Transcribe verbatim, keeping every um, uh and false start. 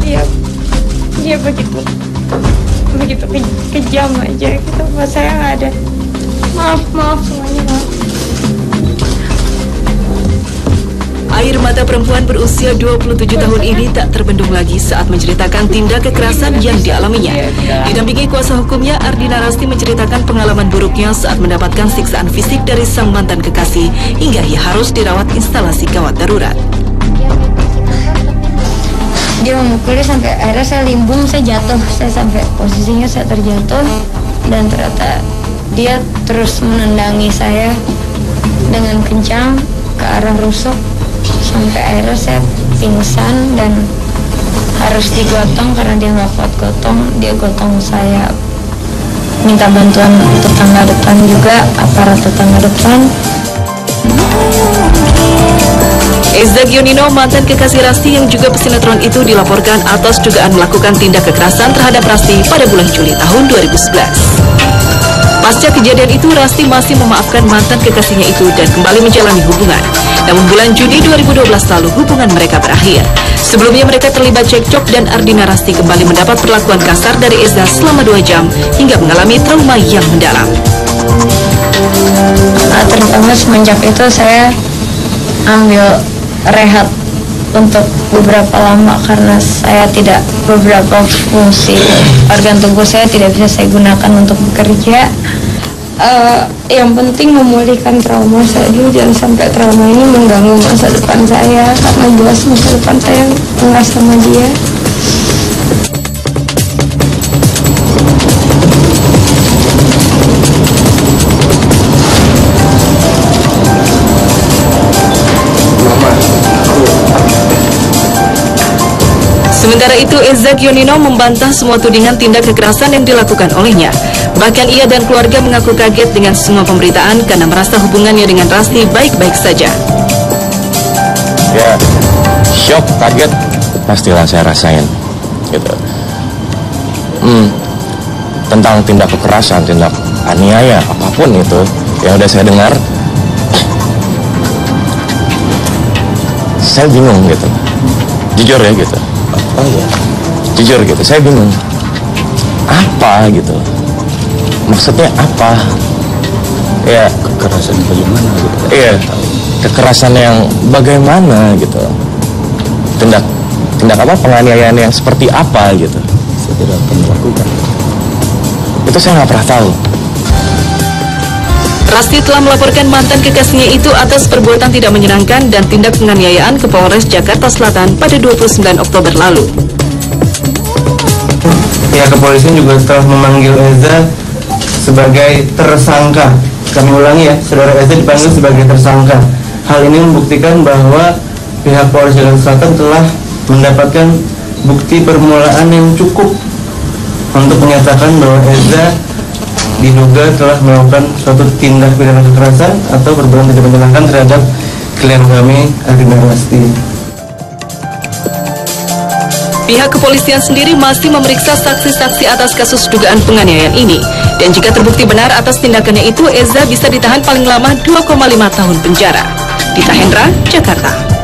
dia dia begitu begitu ke, kejam aja gitu. Buat saya nggak ada. Maaf maaf semuanya, maaf. Air mata perempuan berusia dua puluh tujuh tahun ini tak terbendung lagi saat menceritakan tindak kekerasan yang dialaminya. Didampingi kuasa hukumnya, Ardina Rasti menceritakan pengalaman buruknya saat mendapatkan siksaan fisik dari sang mantan kekasih hingga ia harus dirawat instalasi gawat darurat. Dia memukuli sampai akhirnya saya limbung, saya jatuh, saya sampai posisinya saya terjatuh dan ternyata dia terus menendangi saya dengan kencang ke arah rusuk. Sampai akhirnya saya pingsan dan harus digotong karena dia nggak kuat gotong. Dia gotong saya, minta bantuan tetangga depan juga, aparat tetangga depan. Eza Gionino, mantan kekasih Rasti yang juga pesinetron itu, dilaporkan atas dugaan melakukan tindak kekerasan terhadap Rasti pada bulan Juli tahun dua ribu sebelas. Pasca kejadian itu, Rasti masih memaafkan mantan kekasihnya itu dan kembali menjalani hubungan. Namun bulan Juni dua ribu dua belas lalu hubungan mereka berakhir. Sebelumnya mereka terlibat cekcok dan Ardina Rasti kembali mendapat perlakuan kasar dari Eza selama dua jam hingga mengalami trauma yang mendalam. Nah, terutama semenjak itu saya ambil rehat untuk beberapa lama karena saya tidak, beberapa fungsi organ tubuh saya tidak bisa saya gunakan untuk bekerja. Uh, yang penting memulihkan trauma saya dulu, jangan sampai trauma ini mengganggu masa depan saya karena jelas masa depan saya enggak sama dia. Sementara itu, Eza Gionino membantah semua tudingan tindak kekerasan yang dilakukan olehnya. Bahkan ia dan keluarga mengaku kaget dengan semua pemberitaan karena merasa hubungannya dengan Rasti baik-baik saja. Ya, shock, kaget, pastilah saya rasain, gitu. Hmm, tentang tindak kekerasan, tindak aniaya, apapun itu yang udah saya dengar, saya bingung gitu, jujur ya gitu. Oh iya, jujur gitu, saya bingung apa gitu, maksudnya apa ya, kekerasan bagaimana gitu. Iya, kekerasan yang bagaimana gitu, tindak tindak apa, penganiayaan yang seperti apa gitu. Saya tidak pernah melakukan itu, saya nggak pernah tahu. Rasti telah melaporkan mantan kekasihnya itu atas perbuatan tidak menyenangkan dan tindak penganiayaan ke Polres Jakarta Selatan pada dua puluh sembilan Oktober lalu. Pihak kepolisian juga telah memanggil Eza sebagai tersangka. Kami ulangi ya, saudara Eza dipanggil sebagai tersangka. Hal ini membuktikan bahwa pihak Polres Jakarta Selatan telah mendapatkan bukti permulaan yang cukup untuk menyatakan bahwa Eza diduga telah melakukan suatu tindak pidana kekerasan atau perbuatan tidak menyenangkan terhadap klien kami, Ardina Rasti. Pihak kepolisian sendiri masih memeriksa saksi-saksi atas kasus dugaan penganiayaan ini. Dan jika terbukti benar atas tindakannya itu, Eza bisa ditahan paling lama dua koma lima tahun penjara. Dita Hendra, Jakarta.